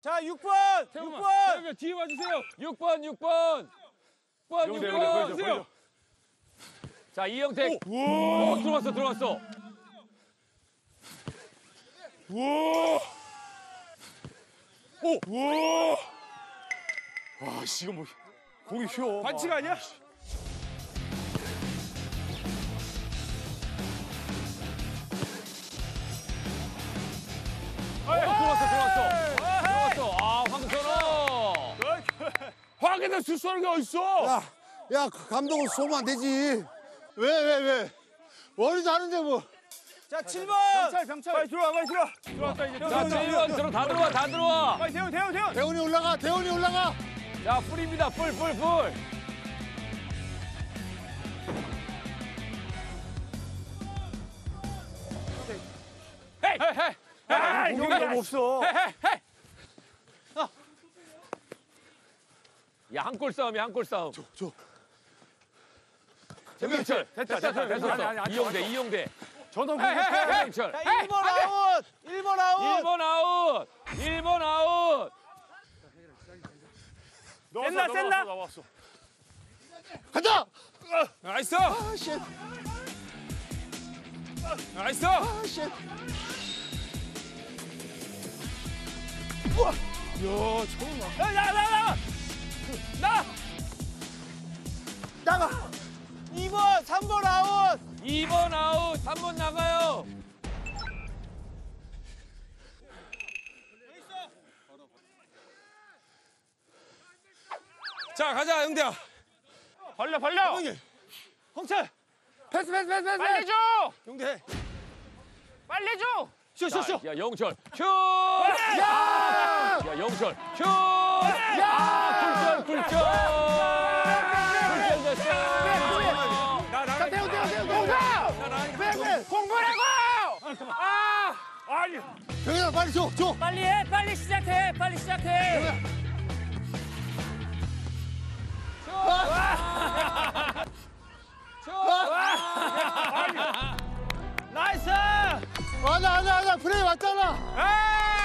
자, 6번! 6번! 뒤에 와주세요. 6번. 6번 주세요. 자, 이영택. 들어왔어. 와, 씨, 이거 뭐, 공이 휘어. 반칙 아니야? 들어왔어. 아, 황선호. 황에다 수수하는 게 어딨어? 야, 감독은 쏘면 안 되지. 왜? 원희도 하는데 뭐. 자, 7번! 병철. 빨리 들어와. 들어왔다, 이제. 자, 7번 다 들어와. 빨리 대훈. 대훈이 올라가. 자, 뿔입니다. 뿔. 헤이. 공이 너무 없어. 야, 한 골 싸움이야. 줘. 정명철. 됐어. 이용대. 전원 정명철. 자, 1번 아웃! 1번 아웃. 센다. 간다. 나이스. 쉣. 나이스. 쉣. 야, 처음 나가! 2번, 3번 아웃! 2번 아웃. 3번 나가요. 자, 가자, 영대야. 벌려. 홍철. 패스. 빨리 줘! 영대. 빨리 줘! 쇼. 야, 영철. 슛! 야! 야, 영철. 슛! 야! 굴절. 됐어. 자, 대훈. 공부라고! 아니. 병현아, 빨리 줘. 빨리 시작해. 나이스! 아니야. 프레이 왔잖아.